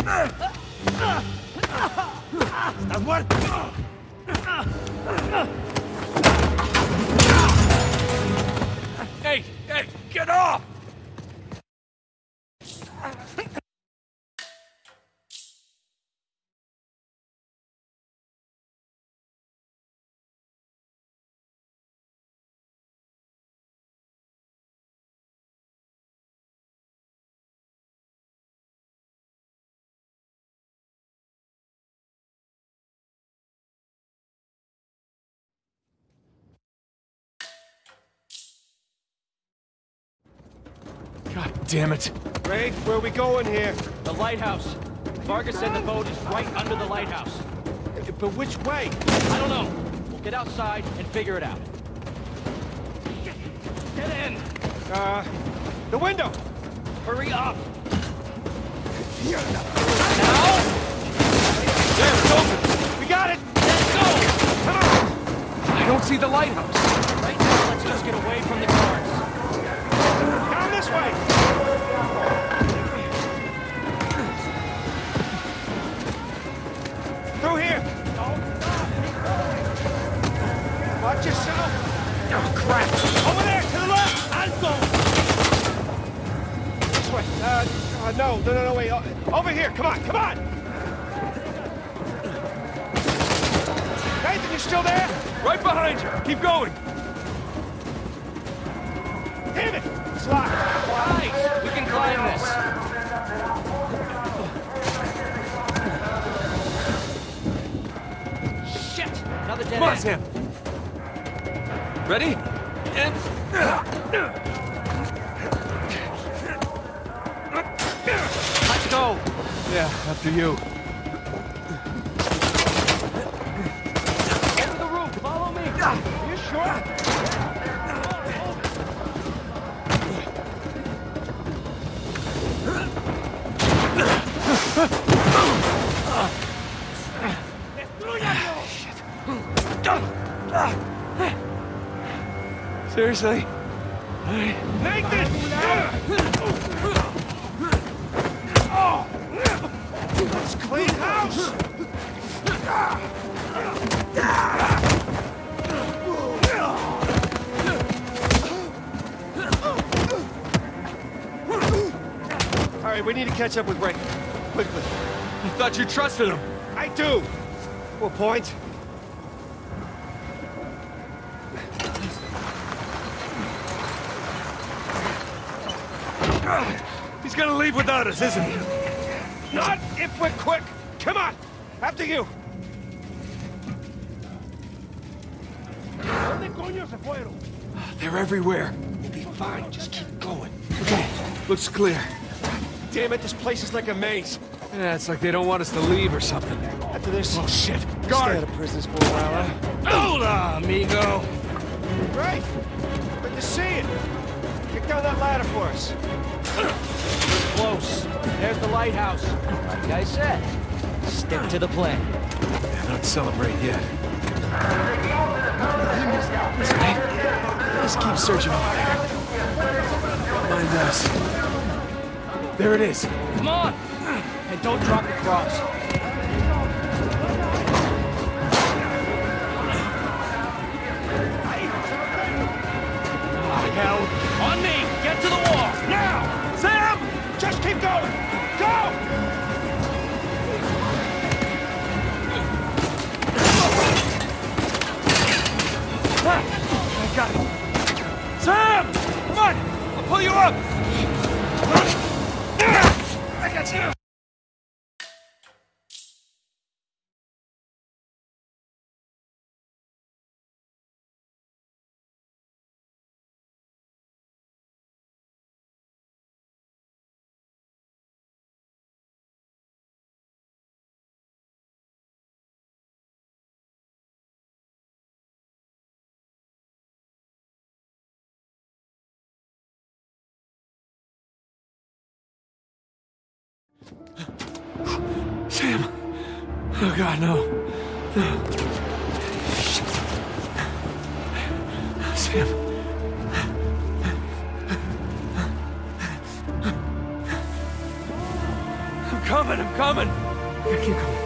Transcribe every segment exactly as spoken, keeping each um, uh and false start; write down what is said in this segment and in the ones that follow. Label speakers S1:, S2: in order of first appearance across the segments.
S1: ¿Estás muerto? Hey, hey, get off! God damn it.
S2: Rafe, where are we going here?
S3: The lighthouse. Vargas said the boat is right under the lighthouse.
S2: But which way?
S3: I don't know. We'll get outside and figure it out. Get in!
S2: Uh, the window!
S3: Hurry up!
S2: Now?
S3: There, it's open!
S2: We got it!
S3: Let's go!
S2: Come on!
S1: I don't see the lighthouse.
S3: Right now, let's just get away from the cars.
S2: Down this way! Through here! Watch yourself!
S1: Oh, crap.
S2: Over there, to the left! Alto! This way. Uh, uh, no, no, no, no, wait. Uh, over here, come on, come on! Nathan, you still there?
S1: Right behind you. Keep going.
S2: Damn it! It's locked.
S3: Nice! We can climb this. Shit! Another dead
S1: Come on,
S3: end.
S1: Sam. Ready? And...
S3: Let's go!
S1: Yeah, after you.
S3: Over the roof! Follow me!
S2: Are you sure?
S1: Seriously?
S2: Nathan! Oh! Let's clean house! All right, we need to catch up with Ray. Quickly.
S1: I thought you trusted him.
S2: I do! What point?
S1: He's gonna leave without us, isn't he?
S2: Not if we're quick! Come on! After you!
S1: They're everywhere.
S2: We'll be fine. Just keep going.
S1: Okay, looks clear.
S2: Damn it, this place is like a maze.
S1: Yeah, it's like they don't want us to leave or something.
S2: After this,
S1: Oh, shit.
S2: stay
S1: Guard!
S2: out of prisons for a while, huh?
S1: Hola, amigo!
S2: Right. Good to see you. Kick down that ladder for us.
S3: We're close. There's the lighthouse. Like I said, stick to the plan.
S1: Yeah, don't celebrate yet. Listen, hey, let's keep searching over there. Mind us. There it is.
S3: Come on! And don't drop the cross.
S1: Oh, hell.
S3: On me! Get to the wall!
S2: Now!
S1: Sam!
S2: Just keep going! Go!
S1: I got it. Sam! Come on! I'll pull you up! I got you! Sam! Oh God, no. No. Sam. coming, I'm coming. Keep going.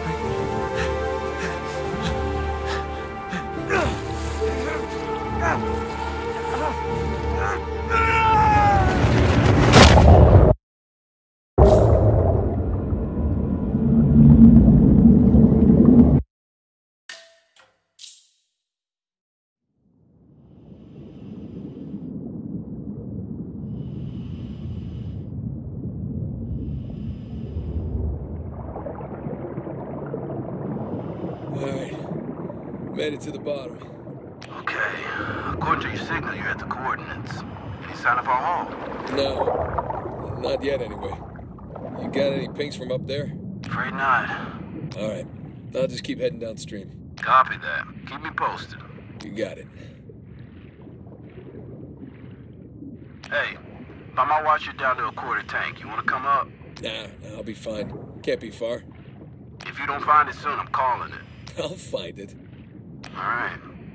S4: Made it to the bottom.
S5: Okay. According to your signal, you're at the coordinates. Any sign of our haul?
S4: No. Not yet, anyway. You got any pings from up there?
S5: Afraid not.
S4: All right. I'll just keep heading downstream.
S5: Copy that. Keep me posted.
S4: You got it.
S5: Hey, by my watch, you're down to a quarter tank. You want to come up?
S4: Nah, nah, I'll be fine. Can't be far.
S5: If you don't find it soon, I'm calling it.
S4: I'll find it.
S5: All right.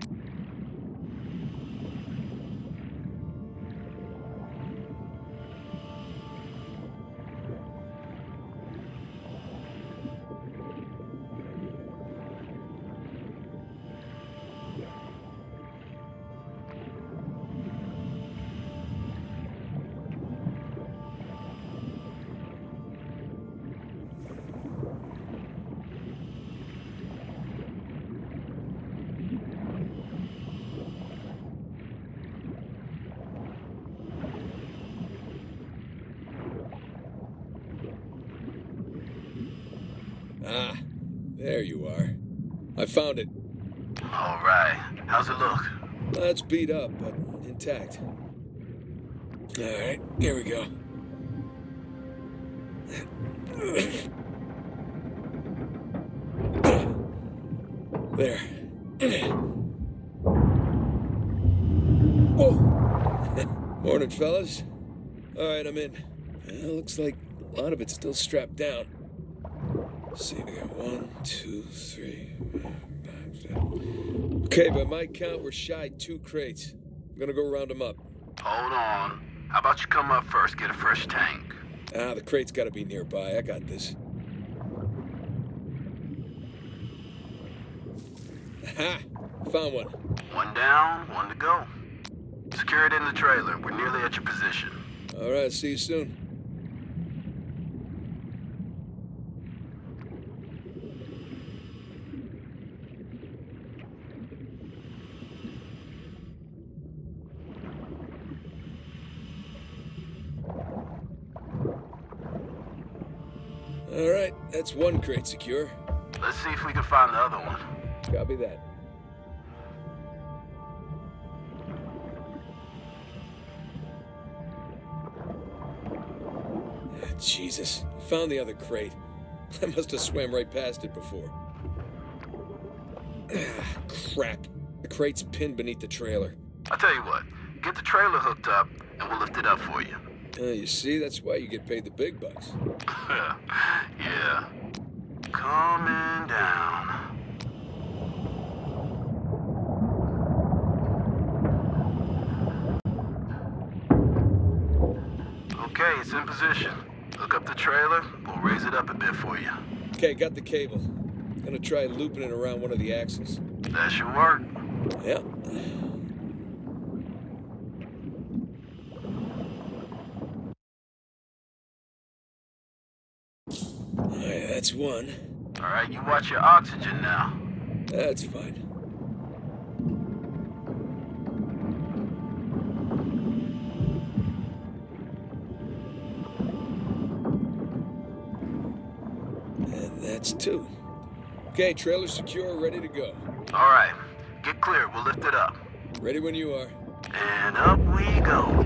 S4: Ah, there you are. I found it.
S5: All right. How's it look?
S4: Well, it's beat up, but intact. All right, here we go. There. Whoa! Morning, fellas. All right, I'm in. Well, looks like a lot of it's still strapped down. Let's see, we got one, two, three, five, seven. Okay, by my count, we're shy two crates. I'm gonna go round them up.
S5: Hold on. How about you come up first, get a fresh tank?
S4: Ah, the crate's gotta be nearby. I got this. Aha! Found one.
S5: One down, one to go. Secure it in the trailer. We're nearly at your position.
S4: All right, see you soon. All right, that's one crate secure.
S5: Let's see if we can find the other one.
S4: Copy that. Jesus, found the other crate. I must have swam right past it before. Ah, crap. The crate's pinned beneath the trailer.
S5: I'll tell you what, get the trailer hooked up and we'll lift it up for you.
S4: Uh, you see, that's why you get paid the big bucks.
S5: Yeah. Coming down. Okay, it's in position. Hook up the trailer, we'll raise it up a bit for you.
S4: Okay, got the cable. Gonna try looping it around one of the axles.
S5: That should work.
S4: Yeah. Alright, that's one.
S5: All right, you watch your oxygen now.
S4: That's fine. And that's two. Okay, trailer secure, ready to go.
S5: All right, get clear, we'll lift it up.
S4: Ready when you are.
S5: And up we go.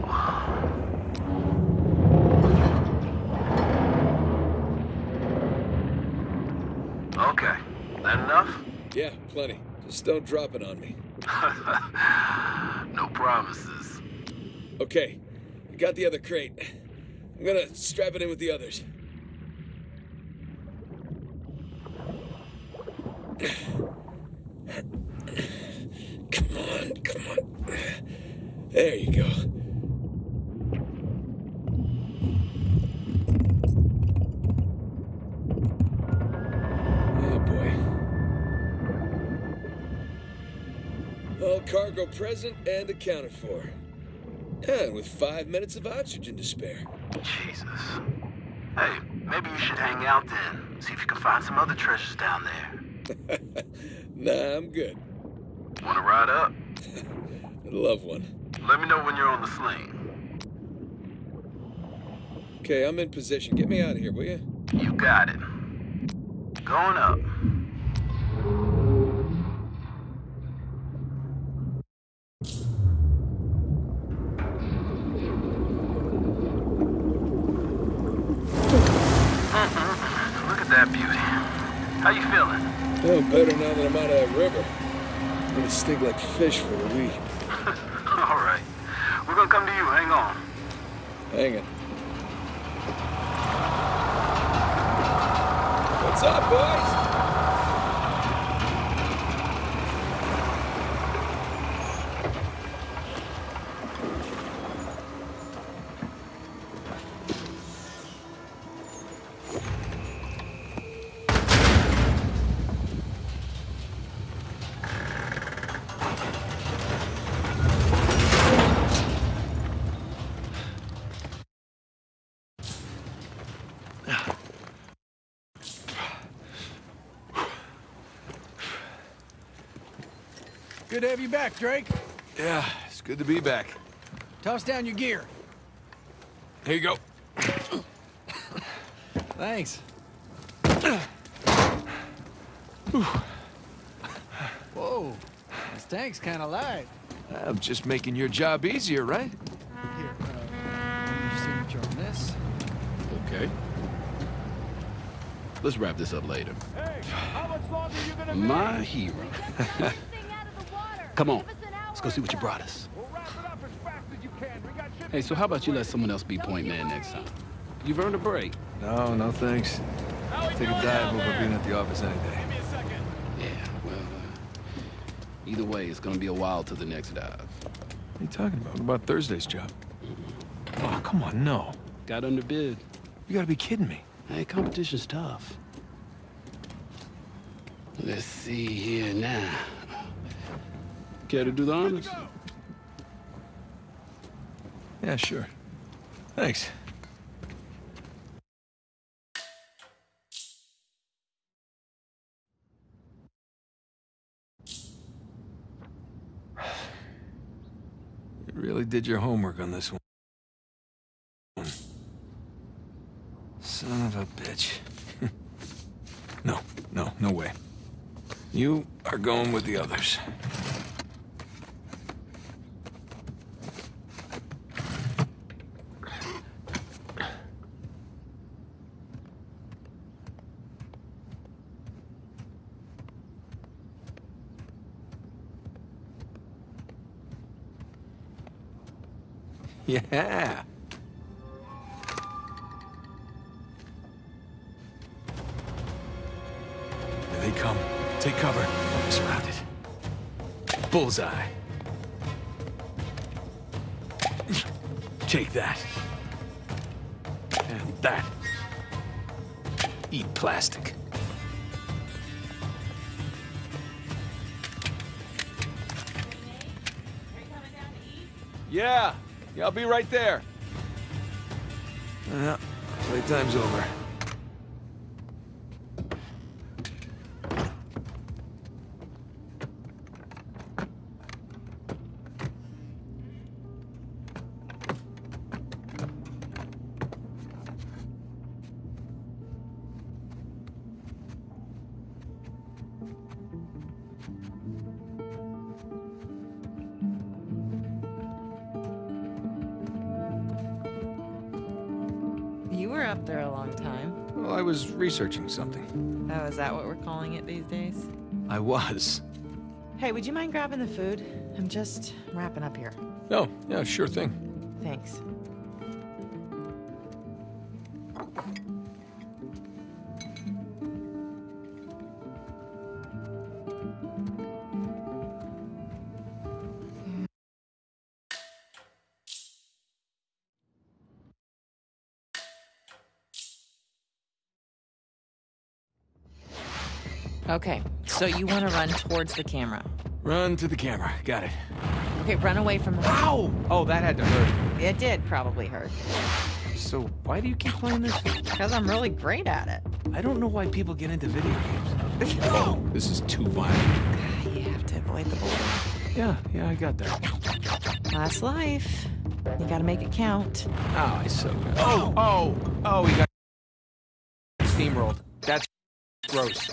S5: Okay, that enough?
S4: Yeah, plenty. Just don't drop it on me.
S5: No promises.
S4: Okay, I got the other crate. I'm gonna strap it in with the others. Come on, come on. There you go. cargo present and accounted for. And with five minutes of oxygen to spare.
S5: Jesus. Hey, maybe you should hang out then. See if you can find some other treasures down there.
S4: Nah, I'm good.
S5: Wanna ride up?
S4: I'd love one.
S5: Let me know when you're on the sling.
S4: Okay, I'm in position. Get me out of here, will you?
S5: You got it. Going up. Look at that beauty. How you feeling?
S4: Oh, better now that I'm out of that river. I'm gonna stink like fish for a week.
S5: All right. We're gonna come to you. Hang on.
S4: Hang it. What's up, boys?
S2: Good to have you back, Drake.
S1: Yeah, it's good to be back.
S2: Toss down your gear.
S1: Here you go.
S2: Thanks. Whoa, this tank's kind of light.
S1: I'm just making your job easier, right?
S2: Here, uh, your signature on this.
S6: Okay. Let's wrap this up later.
S2: Hey, how much longer are you gonna
S6: My hero. Come on, let's go see what you brought us.
S2: We'll wrap it up as fast as you can. We got ships.
S6: Hey, so how about you let someone else be point man next time? You've earned a break.
S1: No, no thanks. Take a dive over being at the office any day.
S6: Yeah, well, uh, either way, it's gonna be a while to the next dive.
S1: What are you talking about? What about Thursday's job? Oh, come on, no.
S6: Got underbid.
S1: You gotta be kidding me.
S6: Hey, competition's tough. Let's see here now. Care to do the honors?
S1: Yeah, sure. Thanks. You really did your homework on this one. Son of a bitch. No, no, no way. You are going with the others. Yeah. Here they come. Take cover. I'm surrounded. Bullseye. Take that. And that. Eat plastic. Yeah. Yeah, I'll be right there. Yeah, playtime's over.
S7: You were up there a long time.
S1: Well, I was researching something.
S7: Oh, is that what we're calling it these days?
S1: I was.
S7: Hey, would you mind grabbing the food? I'm just wrapping up here.
S1: No, yeah, sure thing.
S7: Thanks. Okay, so you want to run towards the camera.
S1: Run to the camera. Got it.
S7: Okay, run away from the...
S1: Ow! Oh, that had to hurt.
S7: It did probably hurt.
S1: So why do you keep playing this?
S7: Because I'm really great at it.
S1: I don't know why people get into video games. Oh, this is too violent.
S7: You have to avoid the bullet.
S1: Yeah, yeah, I got that.
S7: Last life. You gotta make it count.
S1: Oh, I so good. Oh, oh, oh, he got steamrolled. That's gross.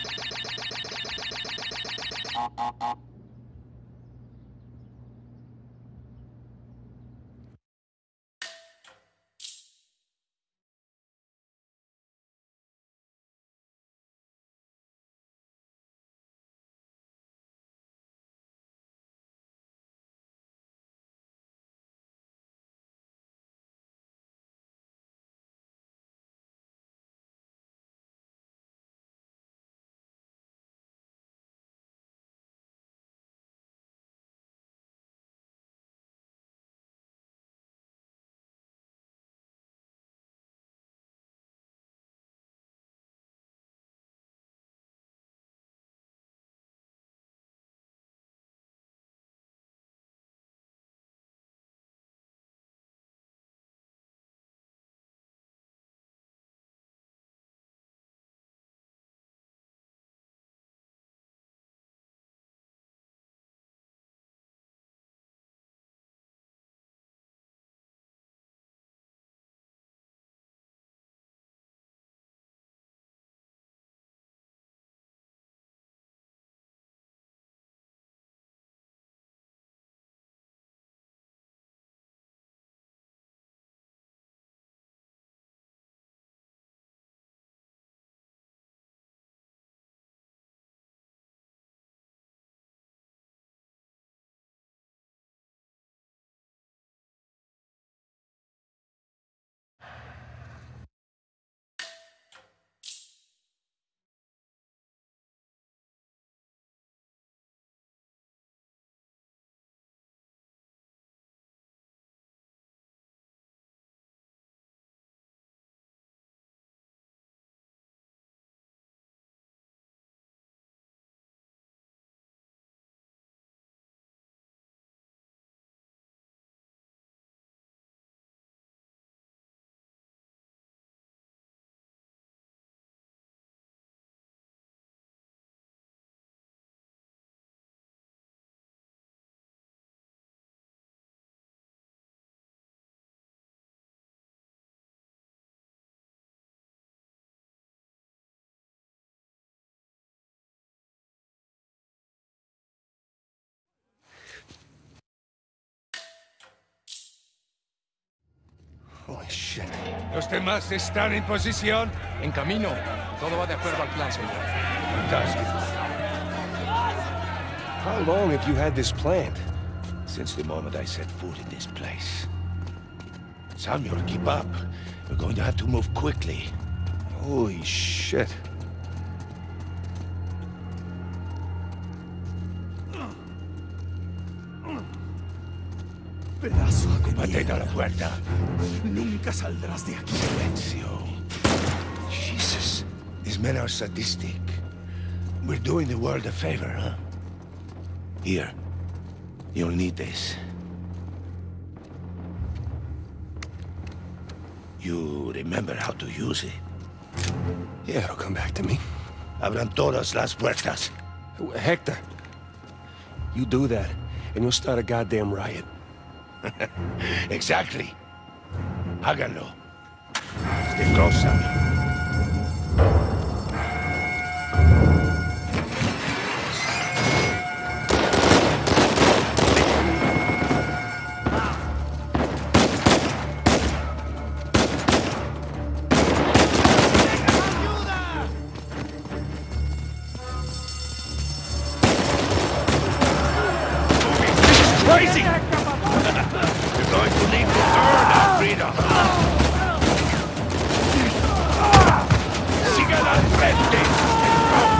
S2: Holy shit. ¿Los demás están en posición?
S3: En camino. Todo va de acuerdo al plan, señor.
S2: Fantastic. How long have you had this planned?
S8: Since the moment I set foot in this place. Samuel, keep up. We're going to have to move quickly.
S2: Holy shit.
S8: Pedazo de mierda.
S2: la puerta.
S8: Nunca saldrás de aquí. Silencio. Jesus. These men are sadistic. We're doing the world a favor, huh? Here. You'll need this. You remember how to use it?
S2: Yeah, it'll come back to me.
S8: Abran todas las puertas.
S2: Hector, you do that, and you'll start a goddamn riot.
S8: Exactly. Háganlo. Stay close, Samuel.
S2: Crazy!
S8: You're going to need to earn our freedom. Sigan al frente.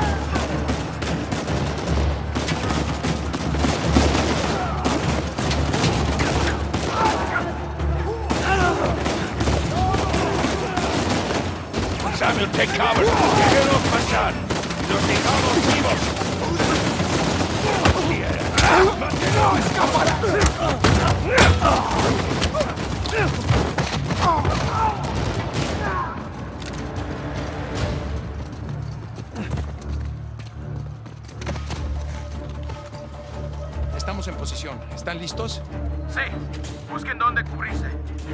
S8: Samuel, take cover. Déjenos pasar. Los dejamos vivos. ¡No escapará!
S9: Estamos en posición. ¿Están listos?
S5: Sí, busquen dónde cubrirse.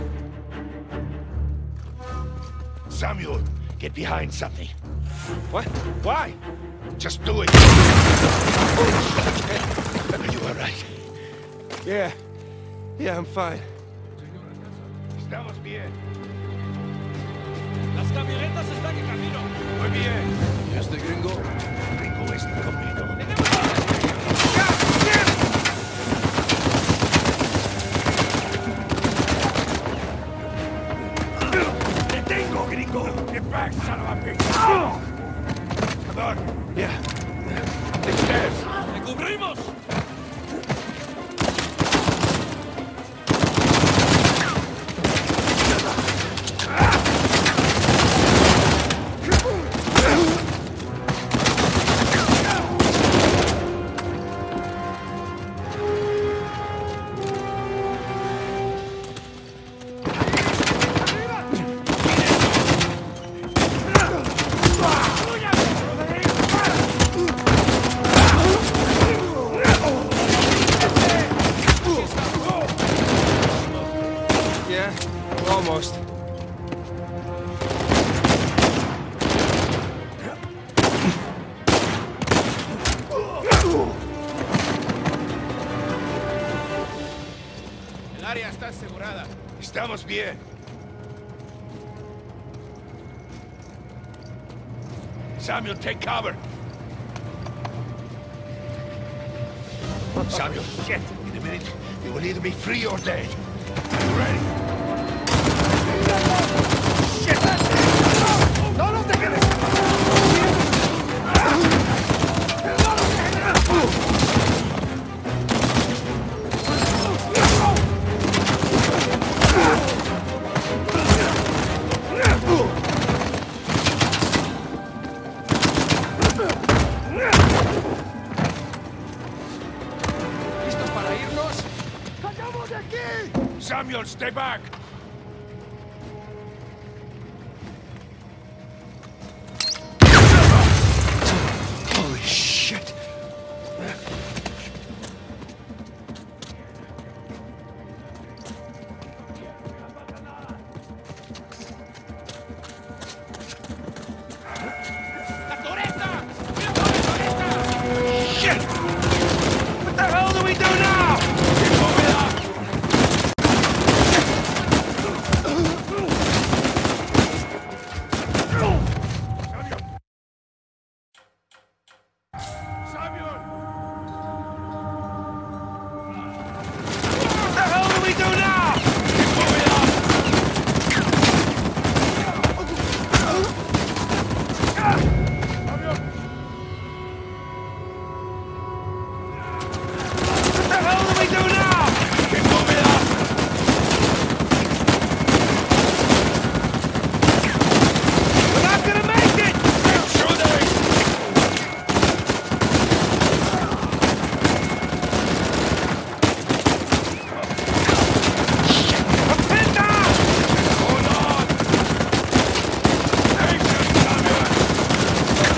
S8: Samuel, get behind something.
S2: What? Why?
S8: Just do it. Are you all right?
S2: Yeah. Yeah, I'm fine.
S8: Estamos bien.
S3: Las camionetas están en camino.
S8: Muy bien.
S6: ¿Y este gringo?
S8: Gringo está conmigo.
S2: ¡Te tengo, gringo!
S8: Get back, son of a bitch! Come on.
S2: Yeah.
S8: The stairs.
S3: ¡Te cubrimos!
S2: Yeah, almost. El área está asegurada.
S8: Estamos bien. Samuel, take cover. Samuel, shit. In a minute, you will either be free or dead. Are you ready? Shit! ¡No nos dejen escapar!
S9: ¿Listos para irnos?
S8: ¡Salgamos de aquí! Samuel, stay back. Holy shit!
S2: ¡La torreta! ¡Mira por la torreta!
S8: Shit! What the hell do we do now? Move it up! Samuel! What the hell do we do now? Move it up! What the hell do we do now? Move it up! We're not gonna make it! Intruders! Pin down! Hold on! Patience, Samuel!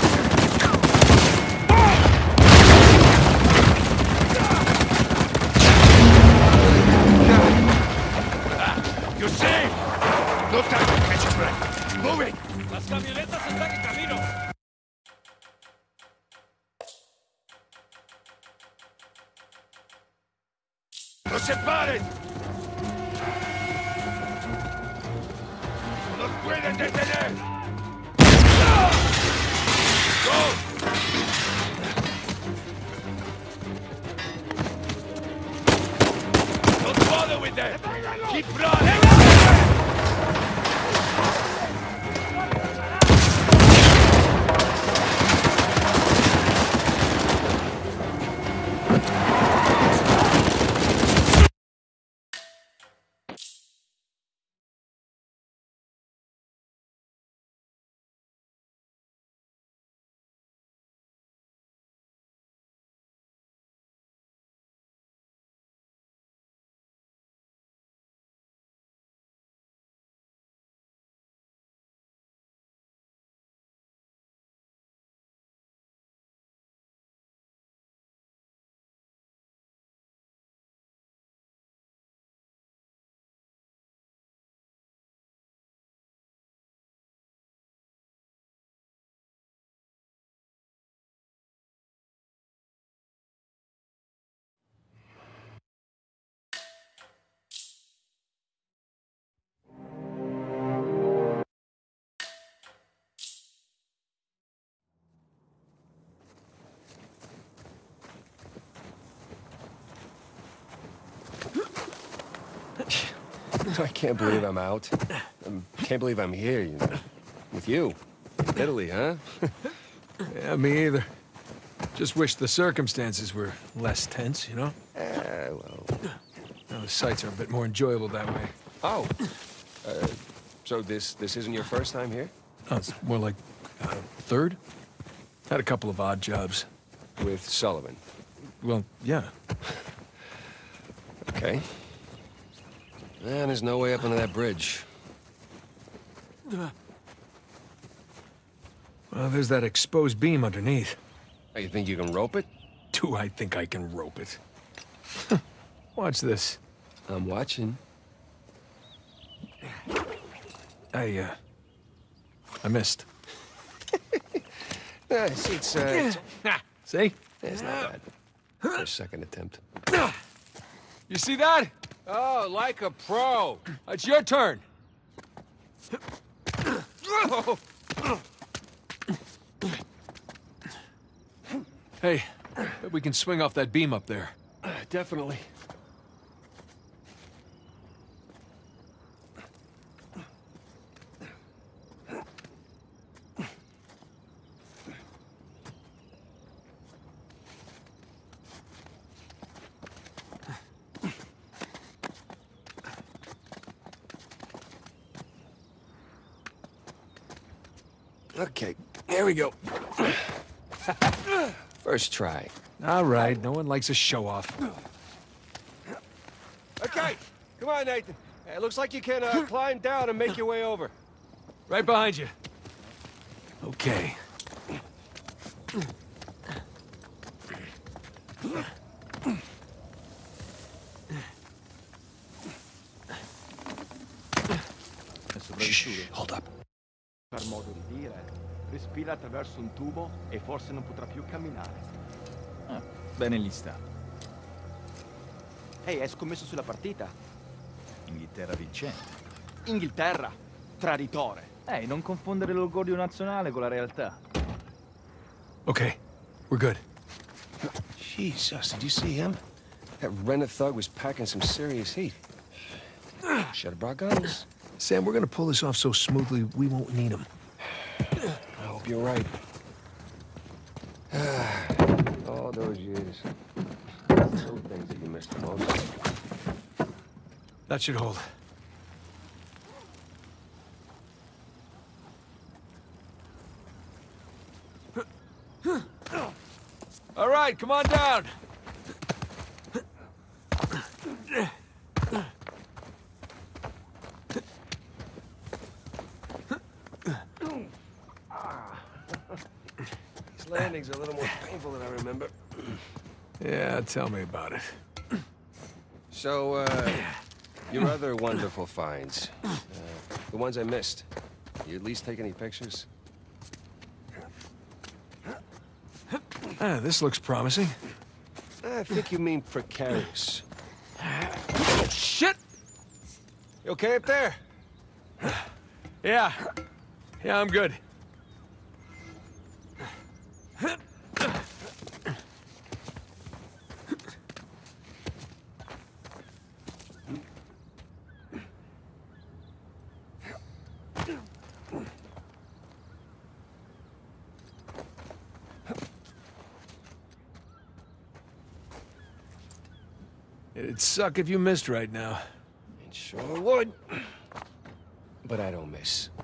S8: You're safe! No time to catch your breath. Move it!
S3: Las camionetas están en camino.
S8: ¡No se paren! ¡No nos pueden detener! ¡Go! Don't bother with them! Keep running!
S9: I can't believe I'm out. I can't believe I'm here, you know. With you. Italy, huh?
S1: Yeah, me either. Just wish the circumstances were less tense, you know?
S9: Eh, well...
S1: Now, the sights are a bit more enjoyable that way.
S9: Oh. Uh, so this this isn't your first time here?
S1: Oh, it's more like uh, third? Had a couple of odd jobs.
S9: With Sullivan?
S1: Well, yeah.
S9: Okay. Man, there's no way up under that bridge.
S1: Well, there's that exposed beam underneath.
S9: Oh, you think you can rope it?
S1: Do I think I can rope it? Watch this.
S9: I'm watching.
S1: I, uh... I missed.
S9: Yeah, it's, it's, uh... It's,
S1: See?
S9: it's not bad. For a second attempt.
S1: You see that? Oh, like a pro. It's your turn. Hey, bet we can swing off that beam up there.
S9: Definitely. Okay, here we go. First try.
S1: All right, no one likes a show-off.
S9: Okay, come on, Nathan. It looks like you can uh, climb down and make your way over.
S1: Right behind you. Okay.
S8: Shh, hold up.
S2: Per modo di dire, respira attraverso un tubo e forse non potrà più camminare.
S3: Ah, bene gli sta.
S2: Ehi, hai scommesso sulla partita?
S3: Inghilterra vincente.
S2: Inghilterra, traditore.
S3: Ehi, non confondere l'orgoglio nazionale con la realtà.
S1: Okay, we're good.
S8: Jesus, did you see him?
S9: That rented thug was packing some serious heat. Should have brought guns.
S1: Sam, we're gonna pull this off so smoothly, we won't need them.
S9: I hope you're right. All those years. Those things that you missed the most.
S1: That should hold. All right, come on down.
S9: These landings are a little more painful than I remember.
S1: Yeah, tell me about it.
S9: So, uh, your other wonderful finds. Uh, the ones I missed. You at least take any pictures?
S1: Ah, this looks promising.
S9: I think you mean precarious.
S1: Shit!
S9: You okay up there?
S1: Yeah. Yeah, I'm good. It'd suck if you missed right now.
S9: It sure would. But I don't miss.